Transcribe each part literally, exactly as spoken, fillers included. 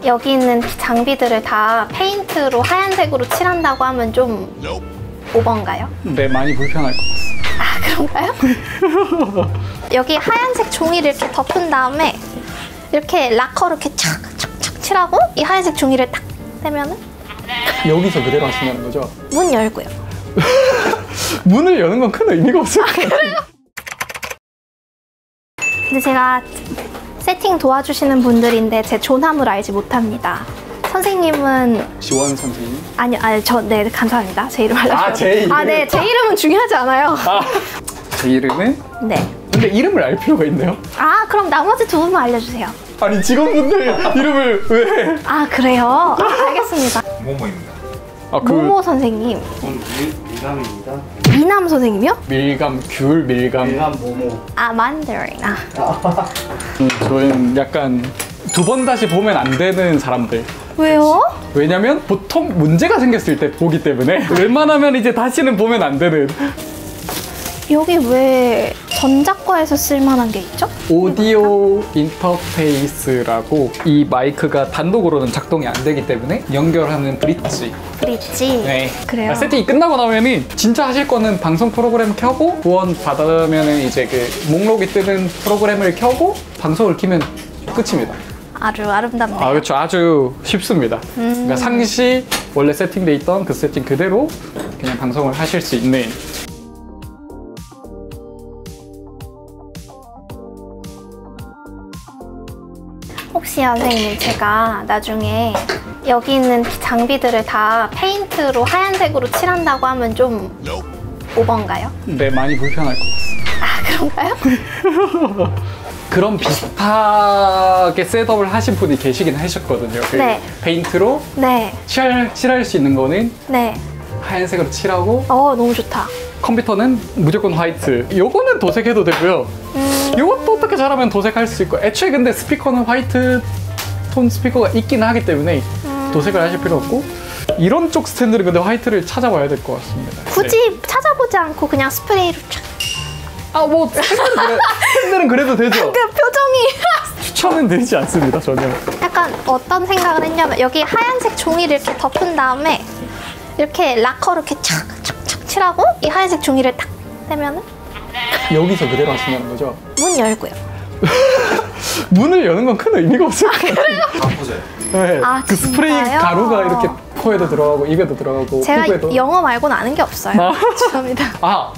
여기 있는 장비들을 다 페인트로 하얀색으로 칠한다고 하면 좀 오버인가요? 네, 많이 불편할 것 같습니다. 아, 그런가요? 여기 하얀색 종이를 이렇게 덮은 다음에 이렇게 락커로 이렇게 착착착 칠하고 이 하얀색 종이를 딱 떼면은 여기서 그대로 하신다는 거죠? 문 열고요. 문을 여는 건 큰 의미가 없을 것 같아요. 근데 제가 세팅 도와주시는 분들인데 제 존함을 알지 못합니다. 선생님은 지원 선생님? 아니요, 아니 저 네 감사합니다. 제 이름 알려주세요. 아, 제 이름? 아, 네, 제 이름은 중요하지 않아요. 아, 제 이름은? 네. 근데 이름을 알 필요가 있나요? 아, 그럼 나머지 두 분만 알려주세요. 아니 직원분들 이름을 왜? 아, 그래요? 아, 알겠습니다. 모모입니다. 아, 그 모모 선생님. 저는 밀, 밀감입니다. 미남 선생님이요? 밀감, 귤, 밀감. 밀감 모모. 아, 만다린. 아. 음, 저는 약간 두 번 다시 보면 안 되는 사람들. 왜요? 왜냐면 보통 문제가 생겼을 때 보기 때문에 웬만하면 이제 다시는 보면 안 되는. 여기 왜 전작과에서 쓸만한 게 있죠? 오디오 인터페이스라고 이 마이크가 단독으로는 작동이 안 되기 때문에 연결하는 브릿지. 브릿지. 네. 그래요. 세팅이 끝나고 나면은 진짜 하실 거는 방송 프로그램 켜고 후원 받으면은 이제 그 목록이 뜨는 프로그램을 켜고 방송을 키면 끝입니다. 아주 아름답네요. 아, 그렇죠. 아주 쉽습니다. 음. 그러니까 상시 원래 세팅돼 있던 그 세팅 그대로 그냥 방송을 하실 수 있는. 혹시 선생님, 제가 나중에 여기 있는 장비들을 다 페인트로 하얀색으로 칠한다고 하면 좀 오버인가요? 네, 많이 불편할 것 같습니다. 아, 그런가요? 그런 비슷하게 셋업을 하신 분이 계시긴 하셨거든요. 그 네. 페인트로 네. 칠할, 칠할 수 있는 거는 네. 하얀색으로 칠하고 어, 너무 좋다. 컴퓨터는 무조건 화이트. 요거는 도색해도 되고요. 음. 요것도 어떻게 잘하면 도색할 수 있고, 애초에 근데 스피커는 화이트 톤 스피커가 있긴 하기 때문에 음. 도색을 하실 필요 없고, 이런 쪽 스탠드는 근데 화이트를 찾아봐야 될 것 같습니다. 굳이 네. 찾아보지 않고 그냥 스프레이로 촥. 아, 뭐 스탠드는, 그래, 스탠드는 그래도 되죠. 그 표정이 추천은 드리지 않습니다, 전혀. 약간 어떤 생각을 했냐면 여기 하얀색 종이를 이렇게 덮은 다음에 이렇게 락커로 이렇게 착착착 칠하고 이 하얀색 종이를 딱 떼면은 여기서 그대로 하신다는 거죠? 문 열고요. 문을 여는 건 큰 의미가 없을 것 같아요. 바꾸세요. 네. 아, 그 스프레이 진짜요? 가루가 이렇게 코에도 들어가고 입에도 들어가고 제가 피부에도. 영어 말고는 아는 게 없어요. 아. 죄송합니다. 아,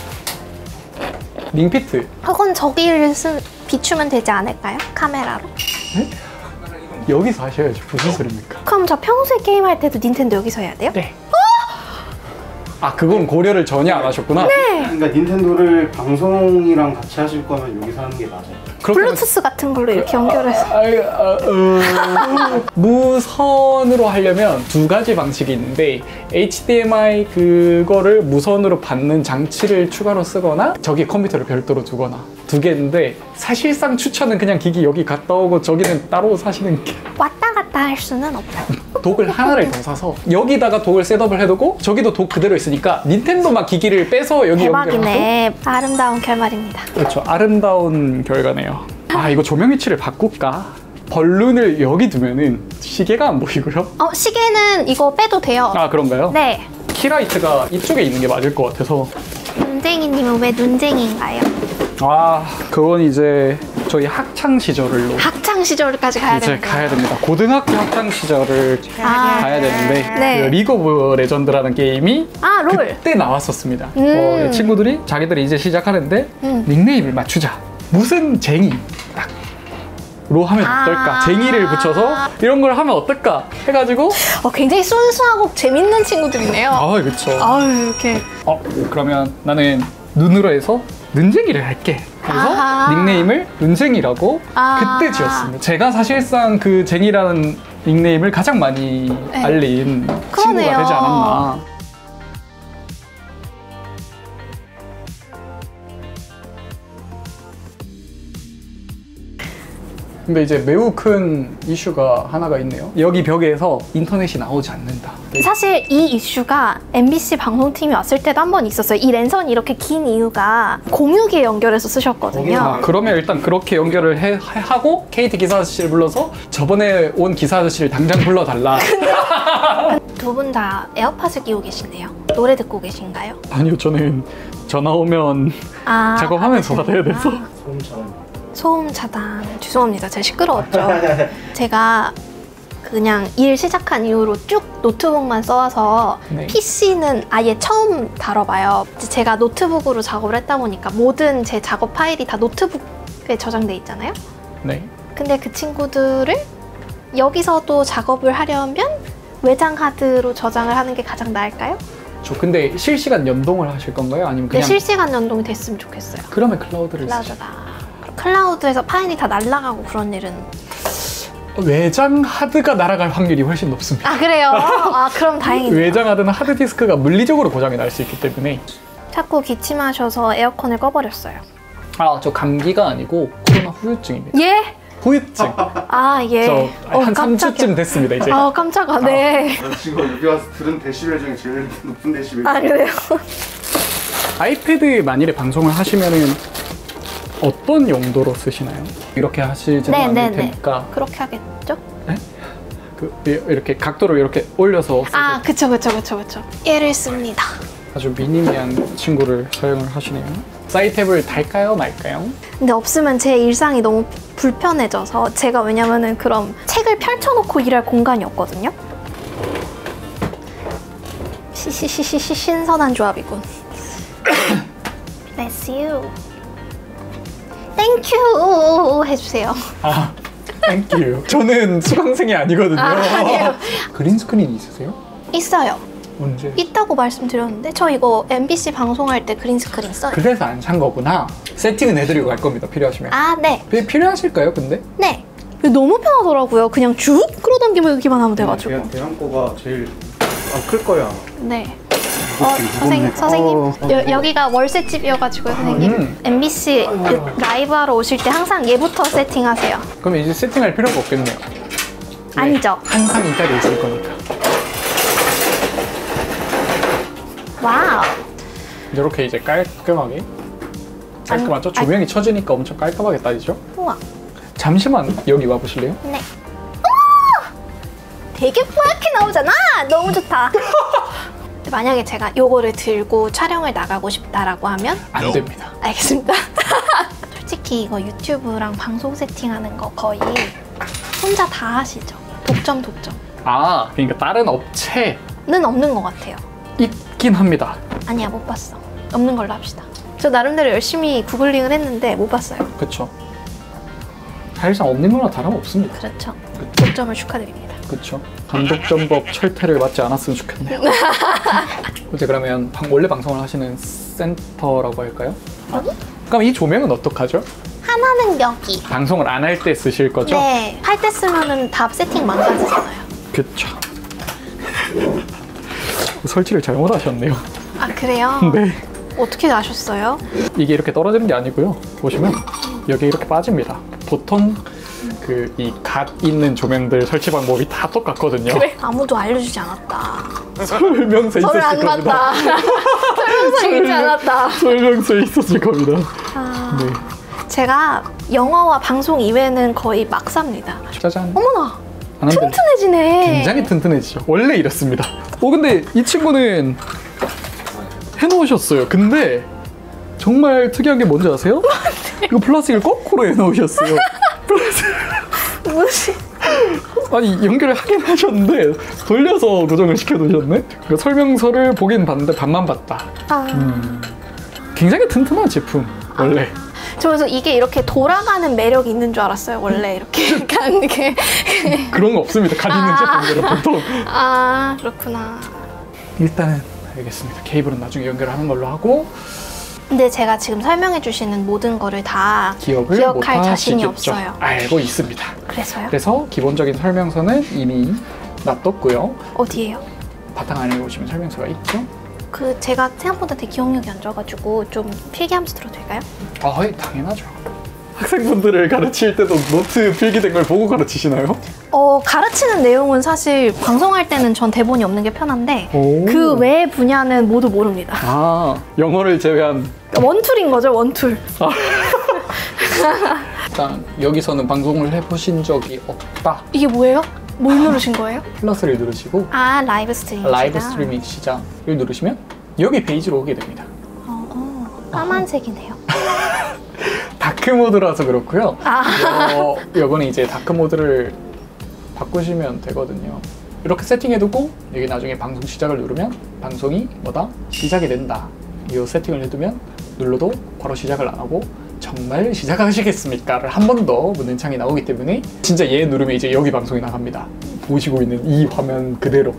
링피트. 혹은 저기를 쓰, 비추면 되지 않을까요? 카메라로? 네? 여기서 하셔야죠. 무슨 소리입니까? 그럼 저 평소에 게임할 때도 닌텐도 여기서 해야 돼요? 네. 아, 그건 고려를 전혀 안 하셨구나. 네. 그러니까 닌텐도를 방송이랑 같이 하실 거면 여기서 하는 게 맞아요. 블루투스 같은 걸로 이렇게 연결해서. 아, 아, 어... 무선으로 하려면 두 가지 방식이 있는데 에이치디엠아이 그거를 무선으로 받는 장치를 추가로 쓰거나 저기 컴퓨터를 별도로 두거나 두 개인데 사실상 추천은 그냥 기기 여기 갔다 오고 저기는 따로 사시는 게 왔다 갔다 할 수는 없어요. 독을 하나를 더 사서 여기다가 독을 셋업을 해두고 저기도 독 그대로 있으니까 닌텐도만 기기를 빼서 여기 연결하고. 대박이네. 아름다운 결말입니다. 그렇죠. 아름다운 결과네요. 아, 이거 조명 위치를 바꿀까? 벌룬을 여기 두면은 시계가 안 보이고요. 어, 시계는 이거 빼도 돼요. 아, 그런가요? 네. 키라이트가 이쪽에 있는 게 맞을 것 같아서. 눈쟁이님은 왜 눈쟁이인가요? 아, 그건 이제 저희 학창 시절로 학창 시절까지 가야 이제 되는데. 가야 됩니다. 고등학교 학창 시절을 아, 가야 되는데 네. 그 리그 오브 레전드라는 게임이 아, 롤. 그때 나왔었습니다. 음. 어, 친구들이 자기들이 이제 시작하는데 음. 닉네임을 맞추자. 무슨 쟁이 딱. 로 하면 아. 어떨까? 쟁이를 붙여서 이런 걸 하면 어떨까? 해가지고 어, 굉장히 순수하고 재밌는 친구들이네요. 아, 그렇죠. 아유, 이렇게. 어, 그러면 나는 눈으로 해서 눈쟁이를 할게. 그래서 아하. 닉네임을 눈쟁이라고 아. 그때 지었습니다. 제가 사실상 그 쟁이라는 닉네임을 가장 많이 네. 알린 그러네요. 친구가 되지 않았나. 근데 이제 매우 큰 이슈가 하나가 있네요. 여기 벽에서 인터넷이 나오지 않는다. 사실 이 이슈가 엠비씨 방송팀이 왔을 때도 한 번 있었어요. 이 랜선이 이렇게 긴 이유가 공유기에 연결해서 쓰셨거든요. 아, 그러면 일단 그렇게 연결을 해, 하고 케이티 기사 아저씨를 불러서 저번에 온 기사 아저씨를 당장 불러달라. 두 분 다 에어팟을 끼고 계시네요. 노래 듣고 계신가요? 아니요, 저는 전화 오면 아, 작업하면서 받아야 돼서. 소음 차단. 소음 차단. 죄송합니다. 제가 시끄러웠죠. 제가 그냥 일 시작한 이후로 쭉 노트북만 써와서 네. 피씨는 아예 처음 다뤄봐요. 제가 노트북으로 작업을 했다 보니까 모든 제 작업 파일이 다 노트북에 저장돼 있잖아요. 네. 근데 그 친구들을 여기서도 작업을 하려면 외장 하드로 저장을 하는 게 가장 나을까요? 저 근데 실시간 연동을 하실 건가요? 아니면 네, 그냥 실시간 연동이 됐으면 좋겠어요. 그러면 클라우드를 쓰죠. 클라우드다. 클라우드에서 파일이 다 날아가고 그런 일은 외장 하드가 날아갈 확률이 훨씬 높습니다. 아 그래요? 아 그럼 다행이네요. 외장 하드는 하드디스크가 물리적으로 고장이 날 수 있기 때문에. 자꾸 기침하셔서 에어컨을 꺼버렸어요. 아, 저 감기가 아니고 코로나 후유증입니다. 예? 후유증. 아 예. 저 한 삼 깜짝이야. 주쯤 됐습니다, 이제. 아 깜짝아. 네. 나 지금 여기 와서 들은 데시벨 중에 제일 높은 데시벨. 아 그래요? 아이패드 만일에 방송을 하시면은 어떤 용도로 쓰시나요? 이렇게 하시지는 않을 네네네. 테니까 그렇게 하겠죠? 그 이렇게 각도를 이렇게 올려서 쓰고 아 그쵸 그쵸 그쵸 그쵸. 얘를 씁니다. 아주 미니미한 친구를 사용을 하시네요. 사이탭을 달까요 말까요? 근데 없으면 제 일상이 너무 불편해져서 제가 왜냐면은 그럼 책을 펼쳐놓고 일할 공간이 없거든요. 시시시시시 신선한 조합이군. Bless you. Thank you 해주세요. 아, 땡큐. 저는 수강생이 아니거든요. 아, 아니에요. 그린 스크린 있으세요? 있어요. 언제? 있다고 말씀드렸는데 저 이거 엠비씨 방송할 때 그린 스크린 써요. 그래서 안 산 거구나. 세팅은 해드리고 갈 겁니다. 필요하시면. 아 네. 피- 필요하실까요, 근데? 네. 이거 너무 편하더라고요. 그냥 쭉 끌어당기기만 하면 돼가지고. 대한, 대한 거가 제일 아, 클 거야. 네. 어, 선생님, 선생님. 어, 어. 여, 여기가 월세집이어가지고요, 선생님. 음. 엠비씨 그 라이브 하러 오실 때 항상 얘부터 세팅하세요. 그럼 이제 세팅할 필요가 없겠네요. 아니죠? 항상 이 자리에 있을 거니까. 와우. 이렇게 이제 깔끔하게. 깔끔하죠? 아니, 조명이 쳐지니까 엄청 깔끔하게 따지죠? 우와. 잠시만 여기 와보실래요? 네. 오! 되게 뽀얗게 나오잖아. 너무 좋다. 만약에 제가 요거를 들고 촬영을 나가고 싶다라고 하면 안 됩니다. 알겠습니다. 솔직히 이거 유튜브랑 방송 세팅하는 거 거의 혼자 다 하시죠? 독점 독점. 아, 그러니까 다른 업체 는 없는 것 같아요. 있긴 합니다. 아니야, 못 봤어. 없는 걸로 합시다. 저 나름대로 열심히 구글링을 했는데 못 봤어요. 그쵸. 사실상 없는 거나 다름없습니다. 그렇죠. 독점을 축하드립니다. 그쵸. 단독점법 철퇴를 맞지 않았으면 좋겠네요. 이제 그러면 방- 원래 방송을 하시는 센터라고 할까요? 여기? 그럼 이 조명은 어떡하죠? 하나는 여기. 방송을 안 할 때 쓰실 거죠? 네. 할 때 쓰면은 다 세팅 망가지잖아요. 그쵸. 설치를 잘못하셨네요. 아, 그래요? 네. 어떻게 아셨어요? 이게 이렇게 떨어지는 게 아니고요. 보시면 여기 이렇게 빠집니다. 보통 그 이 갓 있는 조명들 설치 방법이 다 똑같거든요. 아무도 알려주지 않았다. 설명서 저를 있었을 안 겁니다. 봤다. 설명서 읽지 않았다. 설명서에 있었을 겁니다. 아, 네. 제가 영어와 방송 이외에는 거의 막 삽니다. 짜잔. 어머나! 안 한데 튼튼해지네. 굉장히 튼튼해지죠. 원래 이렇습니다. 어 근데 이 친구는 해놓으셨어요. 근데 정말 특이한 게 뭔지 아세요? 이거 플라스틱을 거꾸로 해놓으셨어요. 플라스틱. 뭐지? 아니 연결을 하긴 하셨는데 돌려서 고정을 시켜놓으셨네. 그러니까 설명서를 보긴 봤는데 반만 봤다. 아, 음, 굉장히 튼튼한 제품 원래. 저 그래서 이게 이렇게 돌아가는 매력이 있는 줄 알았어요. 원래 이렇게 이렇게 하는 게. 그런 거 없습니다. 갓 있는 아. 제품들은 보통. 아, 그렇구나. 일단은 알겠습니다. 케이블은 나중에 연결하는 걸로 하고 근데 제가 지금 설명해 주시는 모든 거를 다 기억을 기억할 못 자신이 하시겠죠. 없어요. 알고 있습니다. 그래서요? 그래서 기본적인 설명서는 이미 놔뒀고요. 어디예요? 바탕 안에 보시면 설명서가 있죠. 그 제가 생각보다 되게 기억력이 안 좋아가지고 좀 필기하면서 들어도 될까요? 아, 당연하죠. 학생분들을 가르칠 때도 노트 필기된 걸 보고 가르치시나요? 어, 가르치는 내용은 사실 방송할 때는 전 대본이 없는 게 편한데 오. 그 외 분야는 모두 모릅니다. 아, 영어를 제외한. 원툴인 거죠, 원툴. 일단 여기서는 방송을 해보신 적이 없다. 이게 뭐예요? 뭘 누르신 거예요? 플러스를 누르시고 아, 라이브 스트리밍. 라이브 스트리밍 시작을 누르시면 여기 페이지로 오게 됩니다. 어, 어, 까만색이네요. 다크 모드라서 그렇고요. 아. 어, 요거는 이제 다크 모드를 바꾸시면 되거든요. 이렇게 세팅해두고 여기 나중에 방송 시작을 누르면 방송이 뭐다? 시작이 된다. 이 세팅을 해두면 눌러도 바로 시작을 안 하고 정말 시작하시겠습니까?를 한 번 더 묻는 창이 나오기 때문에 진짜 얘 누르면 이제 여기 방송이 나갑니다. 보시고 있는 이 화면 그대로.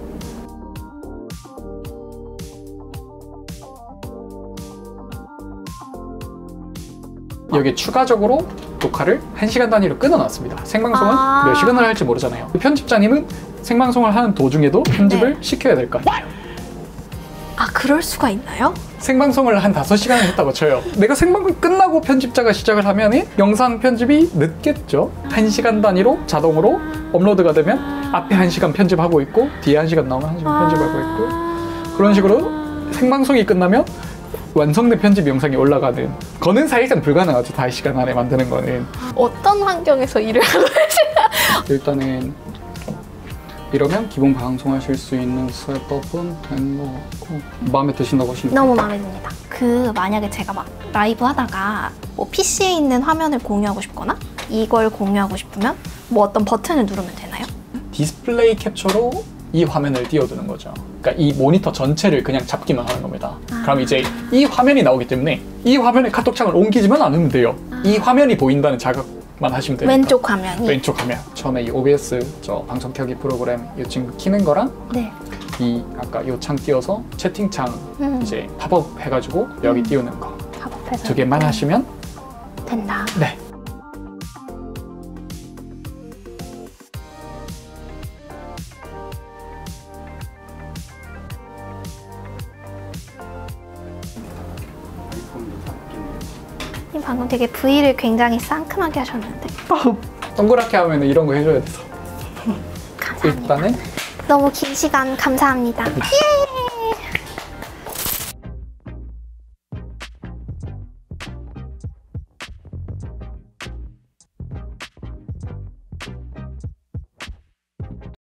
여기 추가적으로 녹화를 한 시간 단위로 끊어놨습니다. 생방송은 아. 몇 시간을 할지 모르잖아요. 편집자님은 생방송을 하는 도중에도 편집을 네. 시켜야 될 거 아니에요. 아, 그럴 수가 있나요? 생방송을 한 다섯 시간을 했다고 쳐요. 내가 생방송 끝나고 편집자가 시작을 하면 영상 편집이 늦겠죠. 한 시간 단위로 자동으로 업로드가 되면 앞에 한 시간 편집하고 있고 뒤에 한 시간 나오면 한 시간 편집하고 있고 그런 식으로 생방송이 끝나면 완성된 편집 영상이 올라가는 거는 사실상 불가능하죠. 다섯 시간 안에 만드는 거는. 어떤 환경에서 일을 하고 계시나요? 일단은 이러면 기본 방송하실 수 있는 셋업은 된 거 같고 마음에 드신다고 하시니까 너무 마음에 듭니다. 그 만약에 제가 막 라이브 하다가 뭐 피시에 있는 화면을 공유하고 싶거나 이걸 공유하고 싶으면 뭐 어떤 버튼을 누르면 되나요? 디스플레이 캡처로 이 화면을 띄워두는 거죠. 그러니까 이 모니터 전체를 그냥 잡기만 하는 겁니다. 아. 그럼 이제 이 화면이 나오기 때문에 이 화면에 카톡창을 옮기지만 않으면 돼요. 아. 이 화면이 보인다는 자극만 하시면 되니까. 왼쪽 화면이? 왼쪽 화면. 처음에 이 오비에스 저 방송 켜기 프로그램 이 친구 키는 거랑 네. 이 아까 요 창 띄워서 채팅창 음. 이제 팝업 해가지고 여기 띄우는 거 팝업해서 두 개만 하시면 된다. 네. 님 방금 되게 V를 굉장히 상큼하게 하셨는데 동그랗게 하면 이런 거 해줘야 돼서 감사합니다. 일단은 너무 긴 시간 감사합니다. 예!